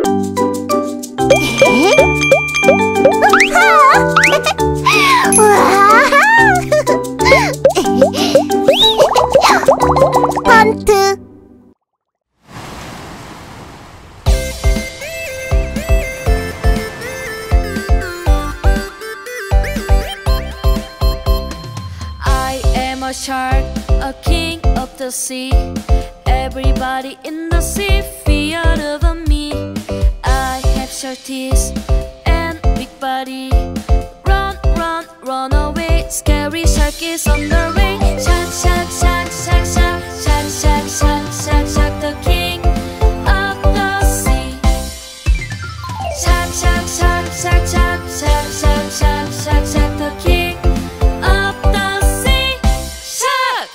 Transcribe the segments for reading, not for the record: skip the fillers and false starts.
헌트. I am a shark, a king of the sea. Everybody in the sea feared of me. I have sharp teeth and big body. Run, run, run away. Scary shark is on the way. Shark, shark, shark, shark, shark, shark, shark, shark, shark, shark, the king of the sea. Shark, shark, shark, shark, shark, shark, shark, shark, shark, shark, the king of the sea. Shark.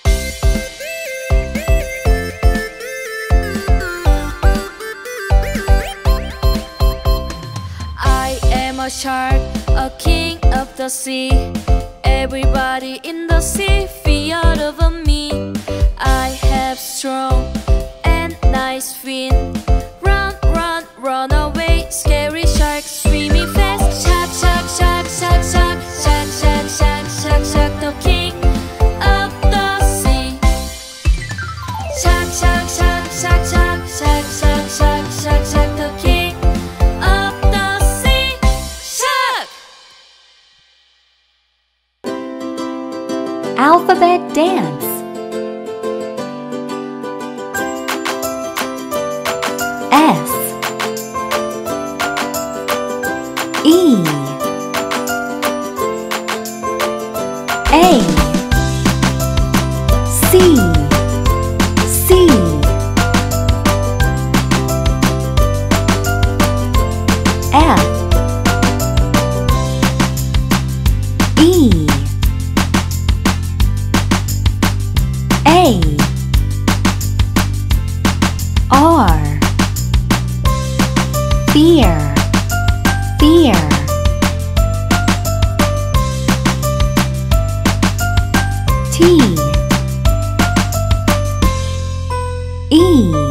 I am a shark, a king of the sea. Everybody in the sea feared of me. I have strong and nice fin. Run, run, run away. Scary shark swimming fast. Shark, shark, shark, shark, shark, shark, shark, shark, shark, shark, the king of the sea. Shark, shark, shark, shark, shark, shark, shark, shark, shark, shark, the king of the sea. Shark. Alphabet dance. S E A C C F E A R Fear, fear. T E